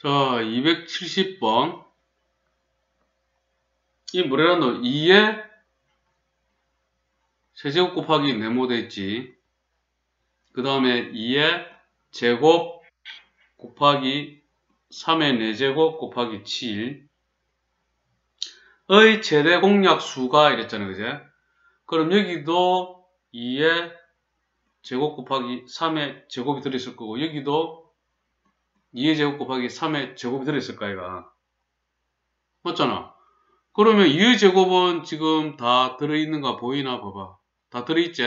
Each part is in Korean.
자, 270번. 이 뭐래란노? 2에 세제곱 곱하기 네모돼 있지. 그 다음에 2에 제곱 곱하기 3의 4제곱 곱하기 7의 최대 공약수가 이랬잖아요. 그제? 그럼 여기도 2의 제곱 곱하기 3의 제곱이 들어있을 거고, 여기도 2의 제곱 곱하기 3의 제곱이 들어있을 거 아이가. 맞잖아. 그러면 2의 제곱은 지금 다 들어있는가 보이나 봐봐. 다 들어있지?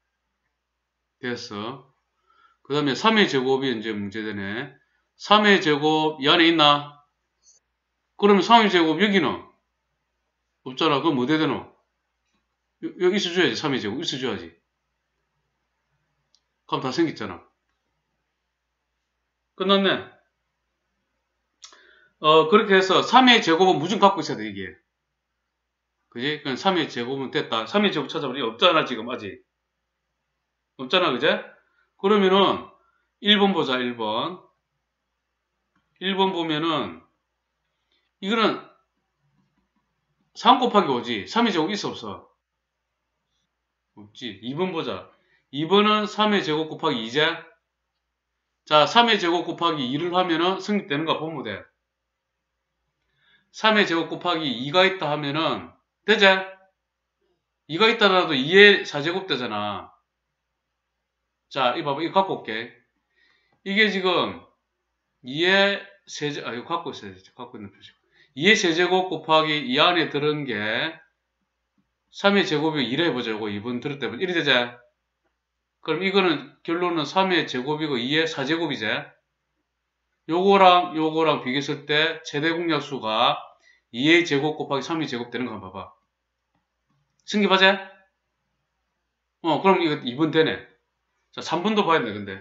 됐어. 그 다음에 3의 제곱이 이제 문제되네. 3의 제곱 이 안에 있나? 그러면 3의 제곱 여기는 없잖아. 그럼 뭐 돼야 되노? 여기 있어줘야지. 3의 제곱 있어줘야지. 그럼 다 생겼잖아. 끝났네. 그렇게 해서 3의 제곱은 무조건 갖고 있어야 돼, 이게. 그지? 그럼 3의 제곱은 됐다. 3의 제곱 찾아보니 없잖아, 지금 아직. 없잖아, 그제? 그러면은 1번 보자, 1번. 1번 보면은 이거는 3 곱하기 5지. 3의 제곱 있어, 없어? 없지. 2번 보자. 2번은 3의 제곱 곱하기 2제. 자, 3의 제곱 곱하기 2를 하면은 성립되는가 보면 돼. 3의 제곱 곱하기 2가 있다 하면은 되지? 2가 있다라도 2의 4제곱 되잖아. 자, 이거 봐봐. 이거 갖고 올게. 이게 지금 2의 세제곱, 이거 갖고 있어야지. 갖고 있는 표시. 2의 세제곱 곱하기 2 안에 들은 게 3의 제곱이 2래 해보자. 이거 2번 들을 때면 1이 되지? 그럼 이거는 결론은 3의 제곱이고 2의 4제곱이지? 요거랑 비교했을 때 최대 공약수가 2의 제곱 곱하기 3의 제곱 되는 거 한번 봐봐. 승기하지? 그럼 이거 2번 되네. 자, 3번도 봐야 돼, 근데.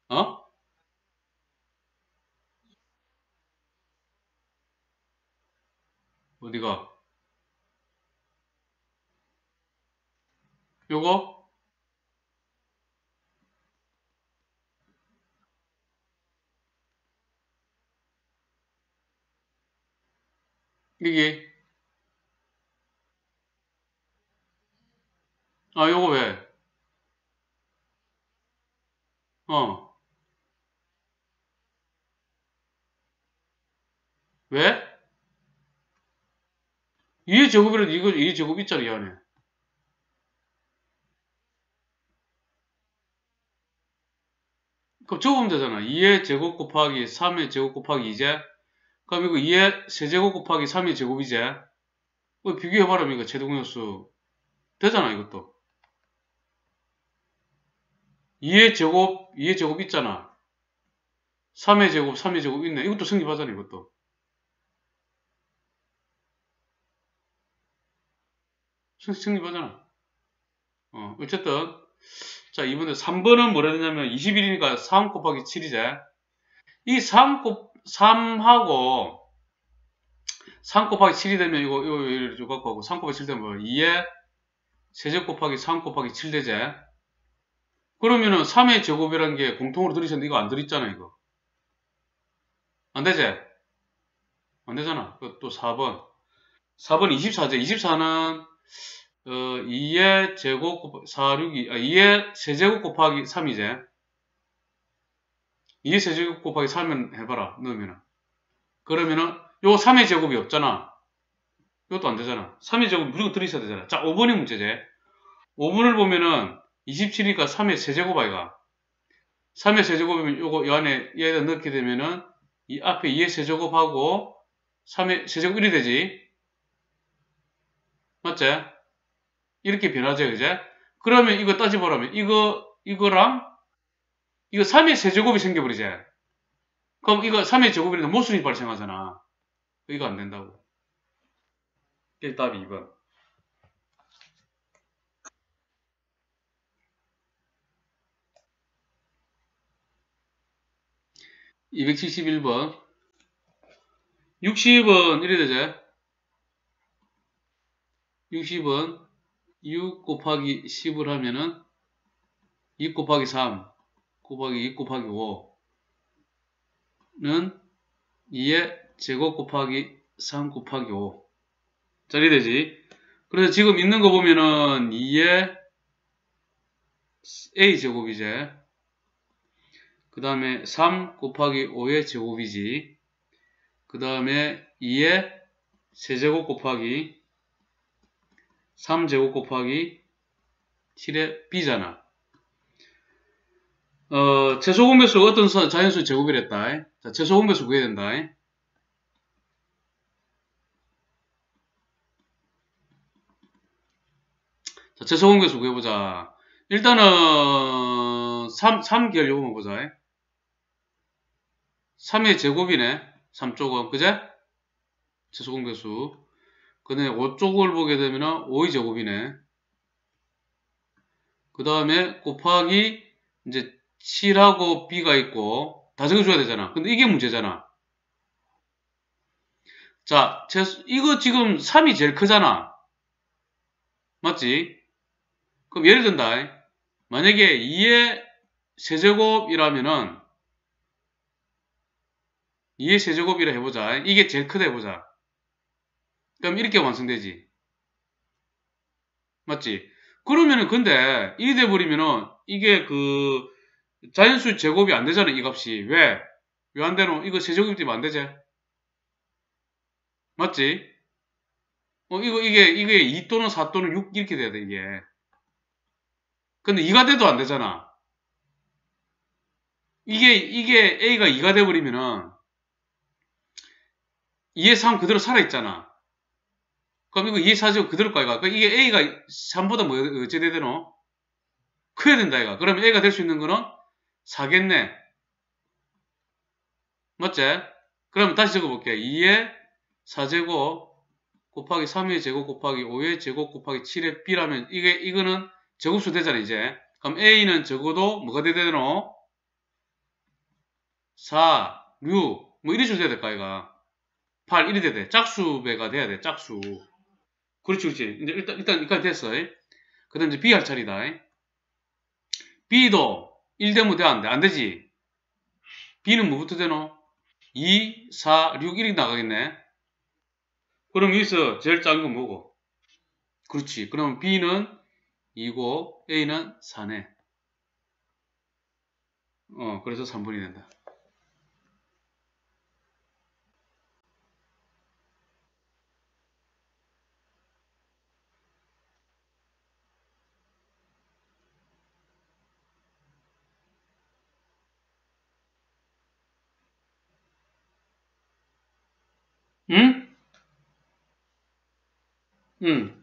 어디가? 요거? 여기? 요거 왜? 왜? 2의 제곱이라도 이거 2의 제곱 있잖아, 이 안에. 그럼 적으면 되잖아. 2의 제곱 곱하기 3의 제곱 곱하기 2제? 그럼 이거 2의 세제곱 곱하기 3의 제곱이제? 비교해봐라면 이거 최대공약수 되잖아, 이것도. 2의 제곱 있잖아. 3의 제곱, 3의 제곱 있네. 이것도 성립하잖아, 이것도. 성립하잖아. 어쨌든. 자, 이번에 3번은 뭐라 되냐면 21이니까 3 곱하기 7이제. 이 3하고 3 곱하기 7이 되면 이거 이렇게 갖고 하고 3 곱하기 7 되면 뭐 2의 세제곱 곱하기 3 곱하기 7 되제. 그러면은 3의 제곱이라는 게 공통으로 들이셨는데 이거 안 들있잖아, 이거. 안 되지? 안 되잖아. 또 4번. 4번 24제. 24는 2의 제곱 곱하기 4, 6이 2의 세제곱 곱하기 3이제. 2의 세제곱 곱하기 3은 해봐라. 넣으면은. 그러면은 요 3의 제곱이 없잖아. 이것도 안 되잖아. 3의 제곱 무조건 들이셔야 되잖아. 자, 5번이 문제제. 5번을 보면은 27이니까 3의 세제곱 아이가. 3의 세제곱이면 요거 요 안에 얘에다 넣게 되면은 이 앞에 2의 세제곱하고 3의 세제곱 1이 되지. 맞지? 이렇게 변하죠, 그제? 그러면 이거 따져보라면 이거랑 이거 3의 세제곱이 생겨버리지. 그럼 이거 3의 제곱이라도 모순이 발생하잖아. 이거 안 된다고. 이게 답이 2번. 271번. 60은 이래 되지? 60은 6 곱하기 10을 하면은 2 곱하기 3 곱하기 2 곱하기 5는 2의 제곱 곱하기 3 곱하기 5. 자, 이래 되지. 그래서 지금 있는 거 보면은 2의 a제곱이제. 그 다음에 3 곱하기 5의 제곱이지. 그 다음에 2의 세제곱 곱하기 3제곱 곱하기 7의 b잖아. 최소 공배수가 어떤 자연수 제곱이랬다. 자, 최소 공배수 구해야 된다. 자, 최소 공배수 구해보자. 일단은 3계열 요거만 보자. 3의 제곱이네. 3쪽은 그제? 최소 공배수. 그 다음에 5쪽을 보게 되면 5의 제곱이네. 그 다음에 곱하기 이제 7하고 b가 있고 다 적어줘야 되잖아. 근데 이게 문제잖아. 자, 이거 지금 3이 제일 크잖아. 맞지? 그럼 예를 든다. 만약에 2의 세제곱이라면은 2의 세제곱이라 해보자. 이게 제일 크다 해보자. 그럼 이렇게 완성되지. 맞지? 그러면은 근데 이리 돼버리면은 이게 그 자연수 제곱이 안 되잖아. 이 값이. 왜? 왜 안 되노? 이거 세제곱이 되면 안 되지? 맞지? 이게 2 또는 4 또는 6 이렇게 돼야 돼, 이게. 근데 2가 돼도 안 되잖아. 이게 A가 2가 돼버리면은 2의 3 그대로 살아있잖아. 그럼 이거 2의 4제곱 그대로 거, 이가. 그러니까 이게 A가 3보다 뭐, 어째 돼야 되노? 커야 된다, 이가. 그러면 A가 될 수 있는 거는 4겠네. 맞지? 그러면 다시 적어볼게. 2의 4제곱 곱하기 3의 제곱 곱하기 5의 제곱 곱하기 7의 b라면 이거는 제곱수 되잖아, 이제. 그럼 A는 적어도 뭐가 돼야 되노? 4, 6, 뭐 이리 줘야 될까, 이가. 8, 이리 돼야 돼. 짝수배가 돼야 돼, 짝수. 그렇지, 그렇지. 이제 일단 여기까지 됐어. 그 다음 이제 B 할 차례다. B도 1 되면 돼, 안 돼? 안 되지? B는 뭐부터 되노? 2, 4, 6, 1이 나가겠네. 그럼 여기서 제일 작은 건 뭐고? 그렇지. 그럼 B는 2고 A는 4네. 그래서 3분이 된다. 응? 응.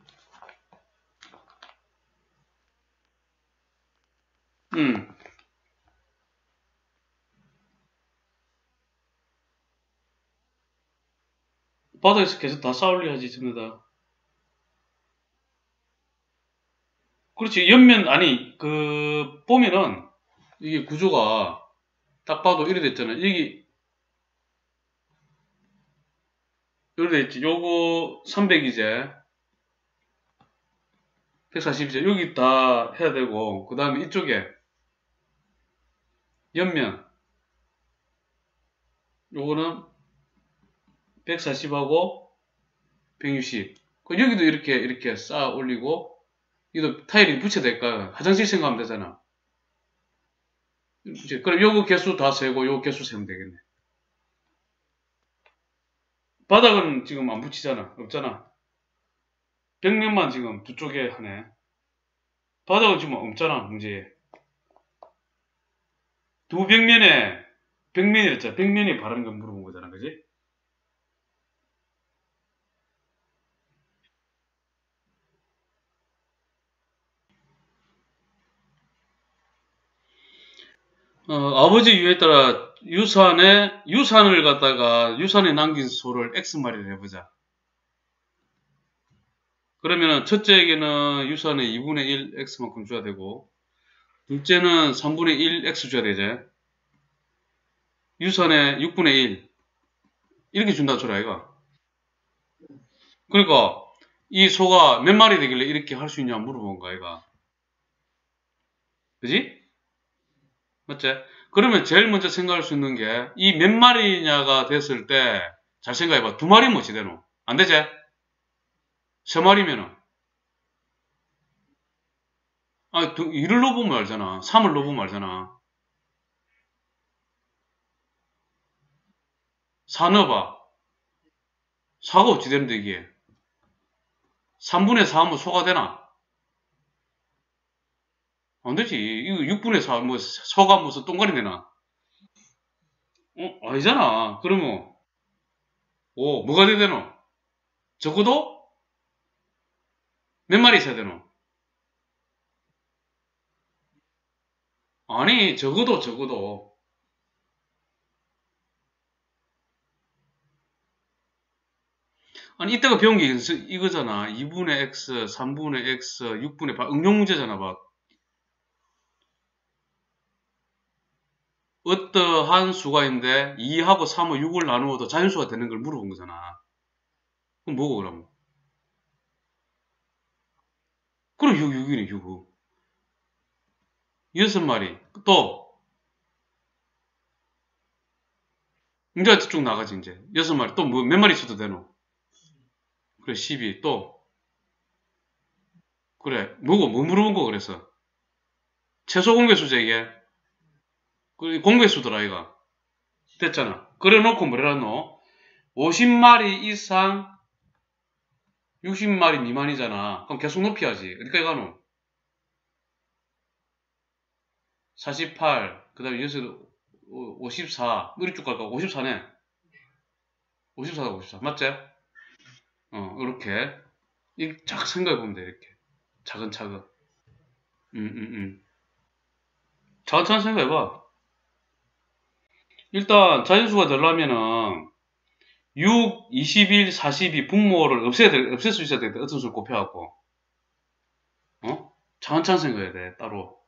응. 바닥에서 계속 다 쌓으려 하지, 전부 다. 그렇지. 옆면, 아니, 보면은, 이게 구조가, 딱 봐도 이래 됐잖아. 이래 됐지. 요거 300이제. 140이제. 여기 다 해야 되고, 그 다음에 이쪽에, 옆면. 요거는 140하고 160. 여기도 이렇게 쌓아 올리고, 이도 타일이 붙여야 될까? 화장실 생각하면 되잖아. 이제 그럼 요거 개수 다 세고, 요거 개수 세면 되겠네. 바닥은 지금 안 붙이잖아. 없잖아. 벽면만 지금 두 쪽에 하네. 바닥은 지금 없잖아, 문제에. 두 벽면에, 벽면이랬잖아. 벽면이 바른 거 물어본 거잖아, 그지? 아버지 유에 따라 유산을 갖다가, 유산에 남긴 소를 X마리를 해보자. 그러면은 첫째에게는 유산의 2분의 1 X만큼 줘야 되고, 둘째는 3분의 1 X 줘야 되지. 유산의 6분의 1. 이렇게 준다 쳐라, 이거. 그러니까, 이 소가 몇 마리 되길래 이렇게 할 수 있냐 물어본 거야, 이거. 그지? 맞지? 그러면 제일 먼저 생각할 수 있는 게 이 몇 마리냐가 됐을 때 잘 생각해봐. 두 마리면 어찌 되노? 안 되지? 세 마리면은 아, 2를 넣어보면 알잖아. 3을 넣어보면 알잖아. 4 넣어봐. 4가 어찌 되는데 이게? 3분의 4 하면 소가 되나? 안 되지. 이거 6분의 4, 뭐, 소가 무슨 똥가리 되나? 아니잖아. 그러면, 뭐가 돼야 되노? 적어도 몇 마리 있어야 되노? 아니, 적어도. 아니, 이때가 배운 게 이거잖아. 2분의 x, 3분의 x, 6분의 8. 응용 문제잖아, 봐. 어떠한 수가 있는데 2하고 3하고 6을 나누어도 자연수가 되는 걸 물어본 거잖아. 그럼 뭐고, 그럼? 그럼 6이네, 6. 6마리. 또, 이제 쭉 나가지, 이제. 6마리. 또 뭐, 몇 마리 있어도 되노? 그래, 12. 또, 그래. 뭐 물어본 거, 그래서. 최소 공배수제, 이게. 공배수더라, 이가. 됐잖아. 그래 놓고 뭐라 노? 50마리 이상 60마리 미만이잖아. 그럼 계속 높여야지. 어디까지 가노? 48, 그 다음에 여기서 54, 이리 쭉 갈까? 54네. 54다, 54. 맞지? 이렇게. 쫙 생각해보면 돼, 이렇게. 차근차근. 차근차근 생각해봐. 일단, 자연수가 되려면은, 6, 21, 42 분모를 없앨 수 있어야 되겠다. 어떤 수를 곱해갖고. 차근차근 생각해야 돼, 따로.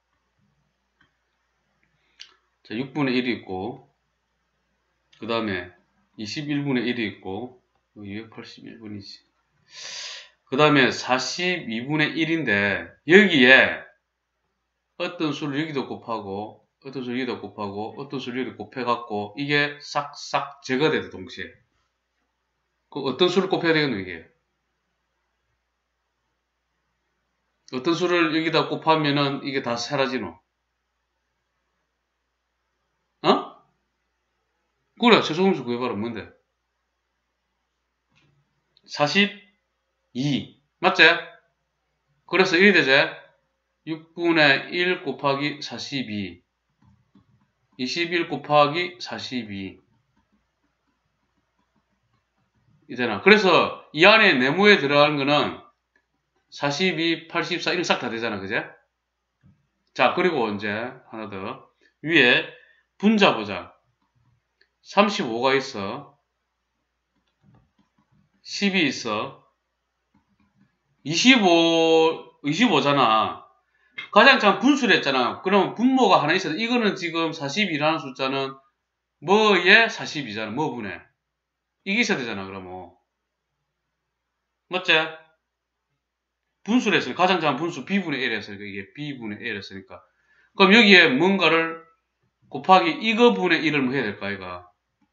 자, 6분의 1이 있고, 그 다음에 21분의 1이 있고, 281분이지. 그 다음에 42분의 1인데, 여기에 어떤 수를 여기도 곱하고, 어떤 수를 여기도 곱하고, 어떤 수를 여기도 곱해갖고, 이게 싹싹 제거돼도 동시에. 그 어떤 수를 곱해야 되겠노, 이게? 어떤 수를 여기다 곱하면은 이게 다 사라지노? 어? 그래, 최소공수 구해봐라. 뭔데? 42. 맞지? 그래서 이리 되지? 6분의 1 곱하기 42. 21 곱하기 42. 이잖아. 그래서 이 안에 네모에 들어가는 거는 42, 84, 이런 싹 다 되잖아. 그제? 자, 그리고 이제 하나 더. 위에 분자 보자. 35가 있어. 10이 있어. 25잖아. 가장 작은 분수를 했잖아. 그러면 분모가 하나 있어야 돼. 이거는 지금 42라는 숫자는 뭐에 42잖아. 뭐 분해. 이게 있어야 되잖아. 그러면. 맞지? 분수를 했으니까. 가장 작은 분수 B분의 1 했으니까. 이게 B분의 1 했으니까. 그럼 여기에 뭔가를 곱하기 이거 분의 1을 뭐 해야 될까, 이거?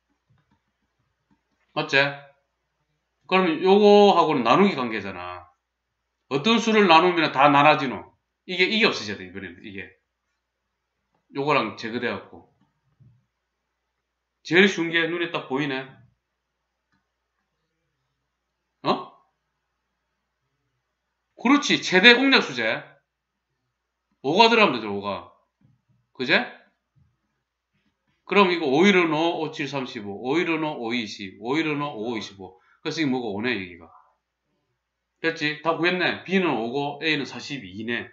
맞지? 그러면 요거하고는 나누기 관계잖아. 어떤 수를 나누면 다 나눠지노? 이게 없어져야 돼, 이번에는, 이게. 요거랑 제거돼갖고. 제일 쉬운 게 눈에 딱 보이네. 어? 그렇지. 최대 공략 수제. 5가 들어가면 되죠, 5가. 그제? 그럼 이거 5일은 5, 5, 7, 35. 5일은 5, 5, 20. 5일은 5, 5, 25. 그래서 이게 뭐가 5네, 여기가. 됐지? 다 구했네. B는 5고, A는 42네.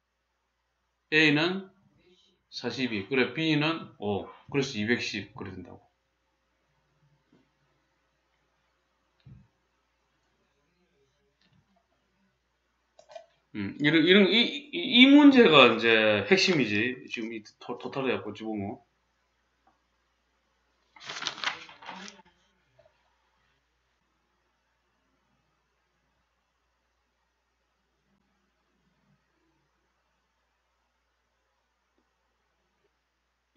A는 42. 그래, B는 5. 그래서 210. 그래 된다고. 이 문제가 이제 핵심이지. 지금 이 토탈에 갖고 집어뭐.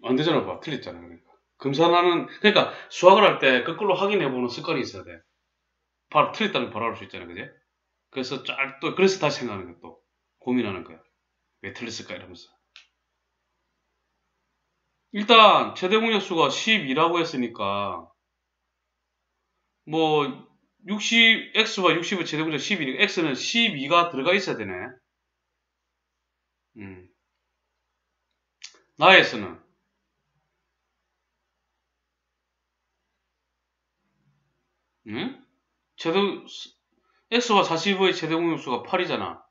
안 되잖아, 봐. 틀렸잖아. 그러니까 수학을 할 때 거꾸로 확인해보는 습관이 있어야 돼. 바로 틀렸다는 걸 바로 알 수 있잖아, 그지? 그래서 그래서 다시 생각하는 거야, 또. 고민하는 거야. 왜 틀렸을까, 이러면서. 일단, 최대 공약수가 12라고 했으니까, 뭐, x와 60의 최대 공약 12니까, x는 12가 들어가 있어야 되네. 나에서는, 응? 최대, x와 45의 최대 공약수가 8이잖아.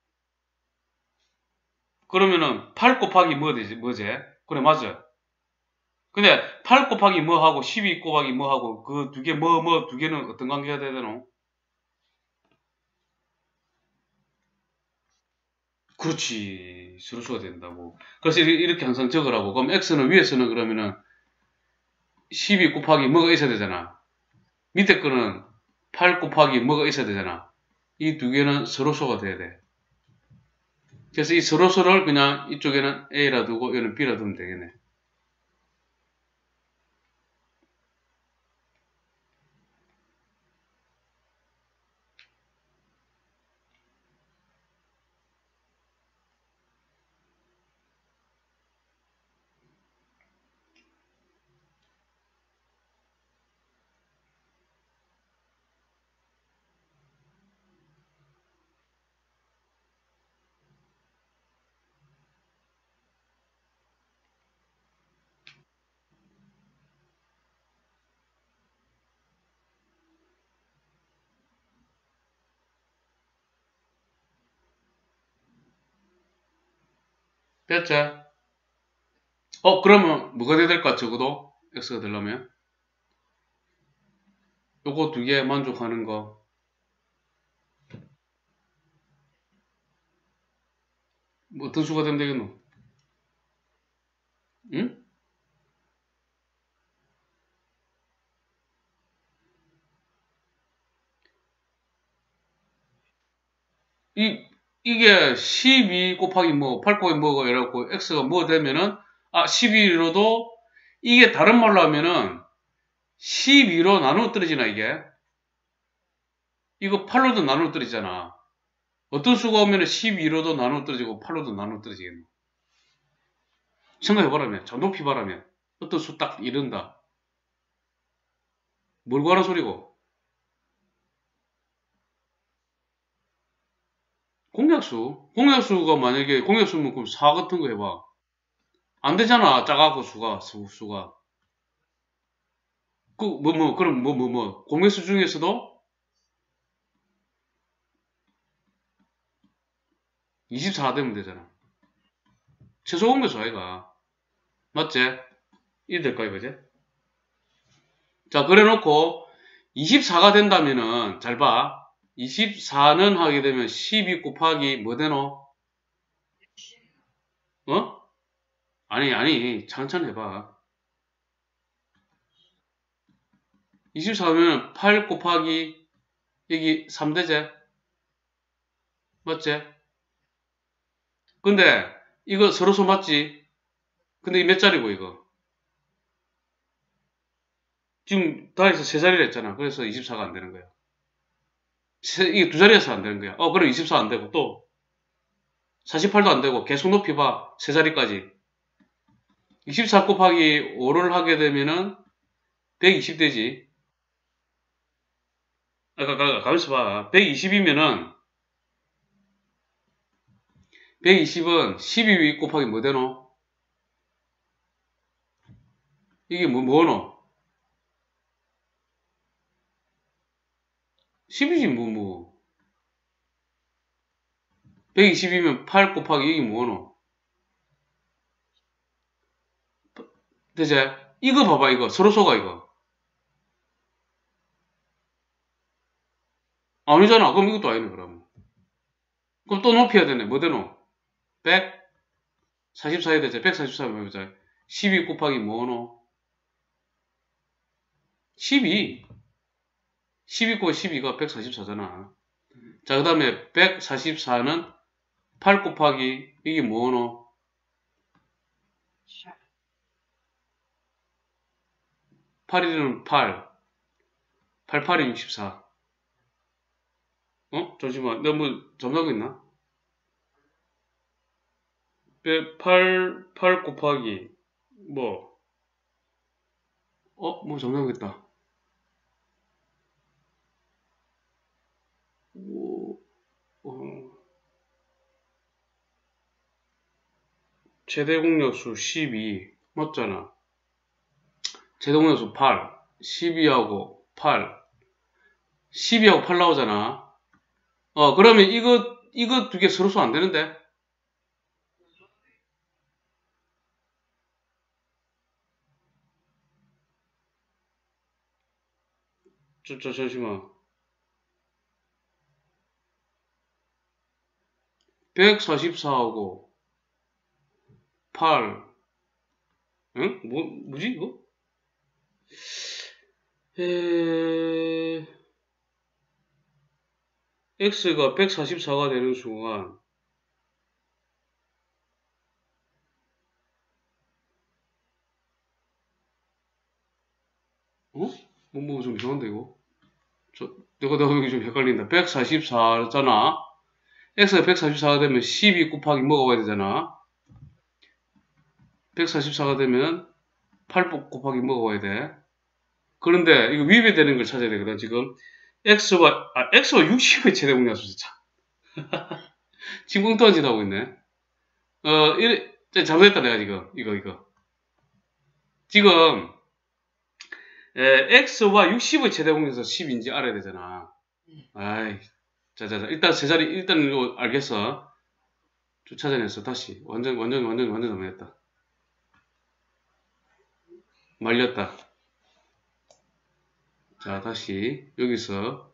그러면은, 8 곱하기 뭐지? 그래, 맞아. 근데 8 곱하기 뭐하고 12 곱하기 뭐하고 그 두 개 두 개는 어떤 관계가 돼야 되노? 그렇지. 서로수가 된다고. 그래서 이렇게 항상 적으라고. 그럼 x는 위에서는 그러면은 12 곱하기 뭐가 있어야 되잖아. 밑에 거는 8 곱하기 뭐가 있어야 되잖아. 이 두 개는 서로수가 돼야 돼. 그래서 이 서로수를 그냥 이쪽에는 a라 두고 여기는 b라 두면 되겠네. 됐지? 그러면 뭐가 돼야 될까? 적어도 x가 되려면 요거 두 개 만족하는 거. 뭐 어떤 수가 되면 되겠노? 응? 이게 12 곱하기 뭐, 8 곱하기 뭐가 이래갖고, x가 뭐 되면은, 12로도, 이게 다른 말로 하면은, 12로 나누어 떨어지나, 이게? 이거 8로도 나누어 떨어지잖아. 어떤 수가 오면은 12로도 나누어 떨어지고, 8로도 나누어 떨어지겠노? 생각해보라면, 저 높이 바라면, 어떤 수 딱 이른다. 뭘 구하는 소리고? 공약수. 공약수가 만약에, 공약수면 그럼 4 같은 거 해봐. 안 되잖아, 작아고 수가. 그럼 공약수 중에서도 24 되면 되잖아. 최소 공배수 아이가. 맞지? 이래 될까, 이거지? 자, 그래 놓고, 24가 된다면은, 잘 봐. 24는 하게 되면 12 곱하기 뭐 되노? 어? 아니, 천천히 해봐. 24면 8 곱하기, 여기 3대제? 맞지? 근데, 이거 서로소 맞지? 근데 이 몇 자리고, 이거? 지금 다에서 세 자리를 했잖아. 그래서 24가 안 되는 거야. 이게 두 자리에서 안 되는 거야. 그럼 24 안 되고, 또, 48도 안 되고, 계속 높이 봐. 세 자리까지. 24 곱하기 5를 하게 되면은 120 되지. 가만있어 봐. 120이면은 120은 12 곱하기 뭐 되노? 이게 뭐노? 10이지 뭐. 120이면 8 곱하기 이게 뭐노? 되지? 이거 봐봐 이거 서로소가 이거. 아니잖아. 그럼 이것도 아니네 그러면. 그럼 또 높여야 되네. 뭐 되노? 144 해야 되지. 144면 해보자. 12 곱하기 뭐노? 12. 12 곱하기 12가 144잖아. 자, 그 다음에 144는 8 곱하기 이게 뭐노? 8일은 8. 88이 64. 잠시만. 내가 뭐, 잠자고 있나? 8 곱하기, 뭐, 뭐, 잠자고 있다. 최대 공약수 12. 맞잖아. 최대 공약수 8. 12하고 8. 12하고 8 나오잖아. 그러면 이거 두 개 서로 수 안 되는데? 잠시만. 144하고 8. 응? 뭐지, 이거? x가 144가 되는 순간, 뭐 좀 이상한데, 이거? 내가 여기 좀 헷갈린다. 144잖아? x가 144가 되면 12 곱하기 뭐가 와야 되잖아? 144가 되면 8 곱하기 뭐가 와야 돼? 그런데 이거 위배되는 걸 찾아야 되거든. 지금 x와 60의 최대 공약수 참. 지금 엉뚱한 짓 하고 있네. 잘못했다 내가 지금 이거. 지금 x와 60의 최대 공약수 10인지 알아야 되잖아. 아이, 자. 일단 제자리 일단 이거 알겠어. 좀 찾아냈어. 다시 완전 잘못했다. 말렸다. 자, 다시 여기서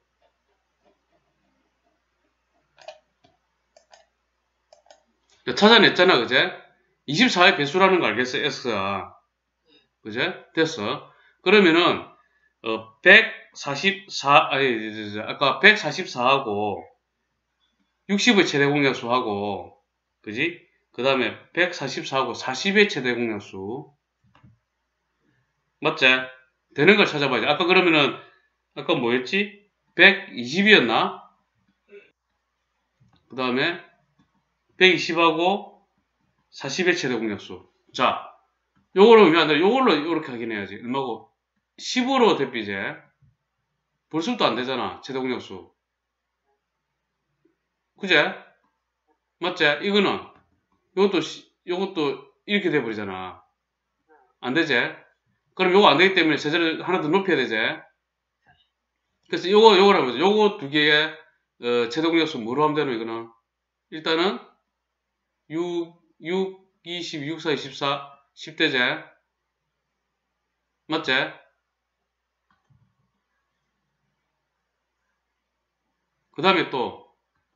찾아냈잖아, 그제? 24의 배수라는 거 알겠어, x가. 그제? 됐어. 그러면은 144, 아까 144하고 60의 최대 공약수하고, 그지? 그 다음에 144하고 40의 최대 공약수. 맞지? 되는 걸 찾아봐야지. 아까 그러면은, 아까 뭐였지? 120이었나? 그 다음에 120하고 40의 최대 공약수. 자, 요거는 왜 안 돼? 요걸로 이렇게 하긴 해야지. 얼마고? 10으로 대비제. 벌써부터 안 되잖아. 최대 공약수. 그제? 맞지? 이거는, 요것도 이렇게 돼버리잖아. 안 되지? 그럼 요거 안 되기 때문에 제자를 하나 더 높여야 되지? 그래서 요거라고 하죠. 요거 두 개의, 최대 공약수 뭐로 하면 되노, 이거는? 일단은, 6, 20, 6, 4, 24, 10대제. 맞지? 그 다음에 또,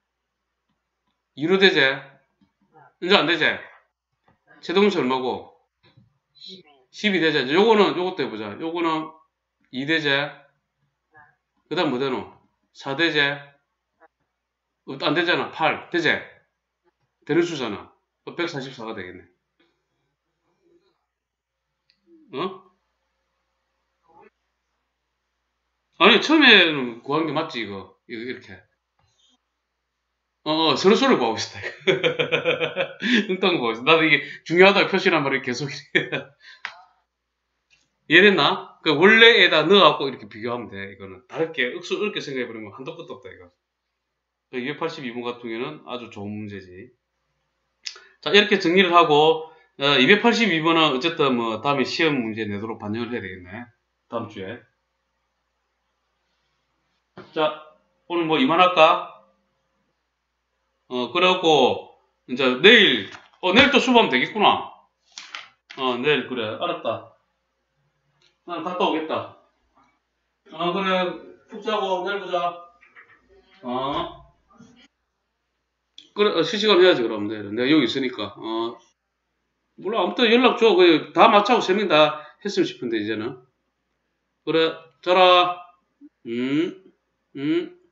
2로 되제? 이제 안 되지? 최대 공약수 얼마고? 12대제. 요것도 해보자. 요거는 2대제. 그 다음 뭐 되노? 4대제. 안 되잖아. 8. 대제. 되는 수잖아. 144가 되겠네. 아니, 처음에는 구한 게 맞지, 이거. 이렇게. 서로 구하고 있었다. 뚱땅 구하고 있어. 나도 이게 중요하다고 표시란 말을 계속. 이해됐나? 그 원래에다 넣어갖고 이렇게 비교하면 돼. 이거는. 다르게, 어렵게 생각해버리면 한도 끝도 없다, 이거. 282번 같은 경우는 아주 좋은 문제지. 자, 이렇게 정리를 하고, 282번은 어쨌든 뭐, 다음에 시험 문제 내도록 반영을 해야 되겠네. 다음 주에. 자, 오늘 뭐 이만할까? 그래갖고, 이제 내일 또 수업하면 되겠구나. 내일, 그래. 알았다. 난 갔다 오겠다. 그래. 푹 자고, 내일 보자. 그래, 실시간 해야지, 그럼. 내가 여기 있으니까. 물론, 아무튼 연락 줘. 다 맞춰고 3명 다 했으면 싶은데, 이제는. 그래, 자라. 음.